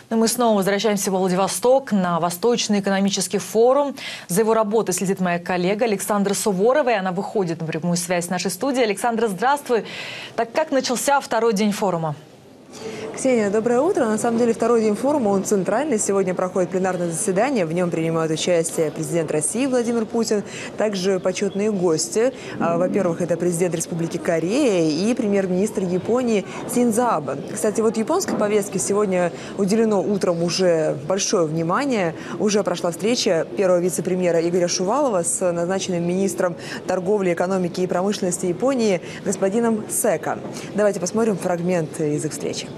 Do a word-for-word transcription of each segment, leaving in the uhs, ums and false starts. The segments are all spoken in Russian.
Но мы снова возвращаемся в Владивосток на Восточный экономический форум. За его работой следит моя коллега Александра Суворова, и она выходит на прямую связь с нашей студией. Александра, здравствуй. Так как начался второй день форума? Ксения, доброе утро. На самом деле второй день форума, он центральный. Сегодня проходит пленарное заседание. В нем принимают участие президент России Владимир Путин, также почетные гости. Во-первых, это президент Республики Корея и премьер-министр Японии Синдзо Абе. Кстати, вот японской повестке сегодня уделено утром уже большое внимание. Уже прошла встреча первого вице-премьера Игоря Шувалова с назначенным министром торговли, экономики и промышленности Японии господином Сэко. Давайте посмотрим фрагмент из их встречи.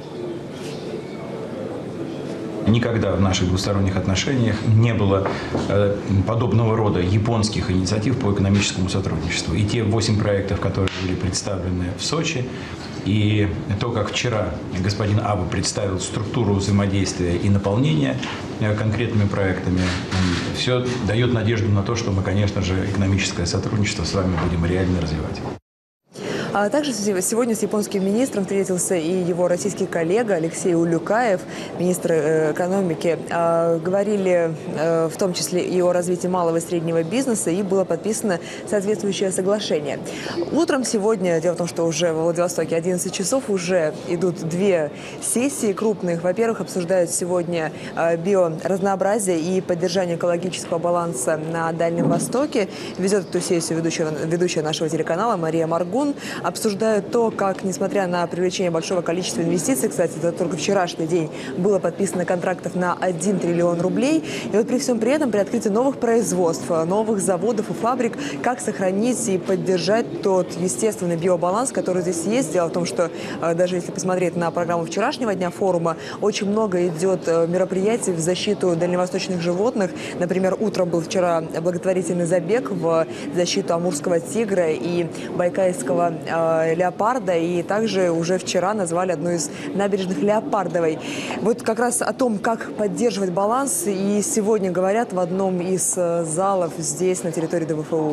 Никогда в наших двусторонних отношениях не было э, подобного рода японских инициатив по экономическому сотрудничеству. И те восемь проектов, которые были представлены в Сочи, и то, как вчера господин Абе представил структуру взаимодействия и наполнения э, конкретными проектами, э, все дает надежду на то, что мы, конечно же, экономическое сотрудничество с вами будем реально развивать. А также сегодня с японским министром встретился и его российский коллега Алексей Улюкаев, министр экономики. Говорили в том числе и о развитии малого и среднего бизнеса, и было подписано соответствующее соглашение. Утром сегодня, дело в том, что уже во Владивостоке одиннадцать часов, уже идут две сессии крупных. Во-первых, обсуждают сегодня биоразнообразие и поддержание экологического баланса на Дальнем Востоке. Ведет эту сессию ведущая, ведущая нашего телеканала Мария Маргун. Обсуждают то, как, несмотря на привлечение большого количества инвестиций, кстати, это только вчерашний день, было подписано контрактов на один триллион рублей. И вот при всем при этом, при открытии новых производств, новых заводов и фабрик, как сохранить и поддержать тот естественный биобаланс, который здесь есть. Дело в том, что даже если посмотреть на программу вчерашнего дня форума, очень много идет мероприятий в защиту дальневосточных животных. Например, утром был вчера благотворительный забег в защиту амурского тигра и байкальского леопарда, и также уже вчера назвали одну из набережных леопардовой. Вот как раз о том, как поддерживать баланс, и сегодня говорят в одном из залов здесь, на территории ДВФУ.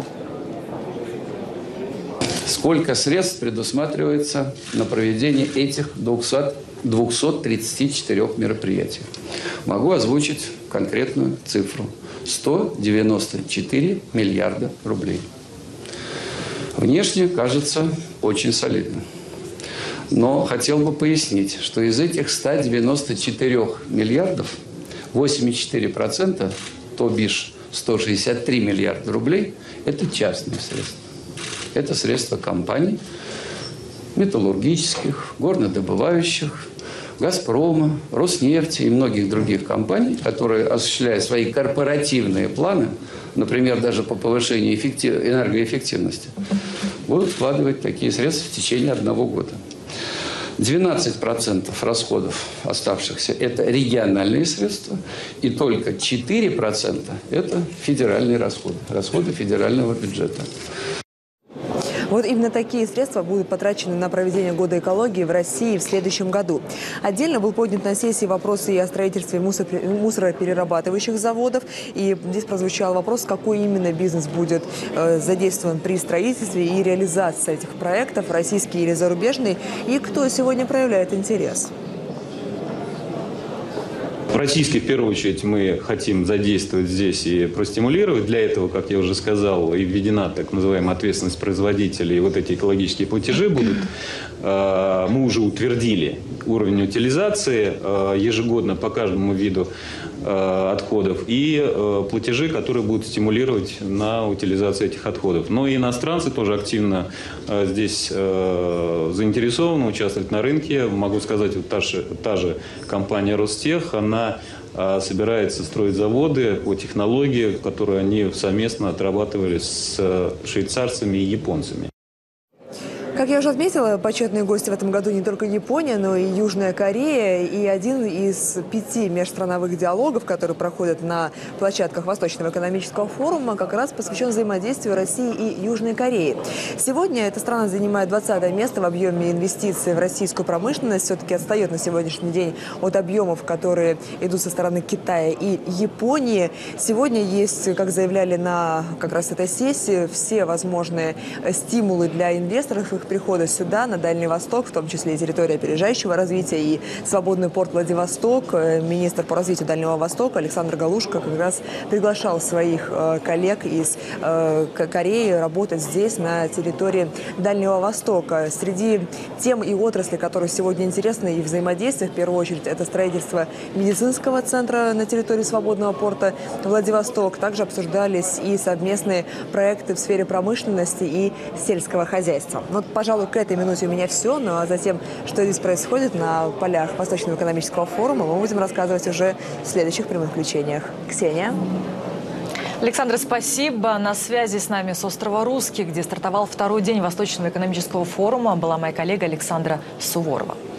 Сколько средств предусматривается на проведение этих двухсот тридцати четырёх мероприятий? Могу озвучить конкретную цифру. сто девяносто четыре миллиарда рублей. Внешне кажется очень солидно. Но хотел бы пояснить, что из этих ста девяноста четырёх миллиардов восемьдесят четыре процента, то бишь сто шестьдесят три миллиарда рублей, это частные средства. Это средства компаний металлургических, горнодобывающих, «Газпрома», «Роснефти» и многих других компаний, которые, осуществляя свои корпоративные планы, например, даже по повышению эффектив... энергоэффективности, будут вкладывать такие средства в течение одного года. двенадцать процентов расходов оставшихся – это региональные средства, и только четыре процента – это федеральные расходы, расходы федерального бюджета. Вот именно такие средства будут потрачены на проведение Года экологии в России в следующем году. Отдельно был поднят на сессии вопрос и о строительстве мусороперерабатывающих заводов. И здесь прозвучал вопрос, какой именно бизнес будет э, задействован при строительстве и реализации этих проектов, российский или зарубежный, и кто сегодня проявляет интерес. Российский, в первую очередь, мы хотим задействовать здесь и простимулировать. Для этого, как я уже сказал, и введена так называемая ответственность производителей. И вот эти экологические платежи будут. Мы уже утвердили уровень утилизации ежегодно по каждому виду отходов и платежи, которые будут стимулировать на утилизацию этих отходов. Но и иностранцы тоже активно здесь заинтересованы участвовать на рынке. Могу сказать, вот та же, та же компания Ростех, она собирается строить заводы по технологии, которые они совместно отрабатывали с швейцарцами и японцами. Как я уже отметила, почетные гости в этом году не только Япония, но и Южная Корея. И один из пяти межстрановых диалогов, которые проходят на площадках Восточного экономического форума, как раз посвящен взаимодействию России и Южной Кореи. Сегодня эта страна занимает двадцатое место в объеме инвестиций в российскую промышленность. Все-таки отстает на сегодняшний день от объемов, которые идут со стороны Китая и Японии. Сегодня есть, как заявляли на как раз этой сессии, все возможные стимулы для инвесторов. Их прихода сюда, на Дальний Восток, в том числе и территория опережающего развития, и свободный порт Владивосток, министр по развитию Дальнего Востока Александр Галушко как раз приглашал своих коллег из Кореи работать здесь, на территории Дальнего Востока. Среди тем и отраслей, которые сегодня интересны и взаимодействия, в первую очередь, это строительство медицинского центра на территории свободного порта Владивосток. Также обсуждались и совместные проекты в сфере промышленности и сельского хозяйства. Вот, пожалуй, к этой минуте у меня все. Ну а затем, что здесь происходит на полях Восточного экономического форума, мы будем рассказывать уже в следующих прямых включениях. Ксения. Александр, спасибо. На связи с нами с острова Русский, где стартовал второй день Восточного экономического форума, была моя коллега Александра Суворова.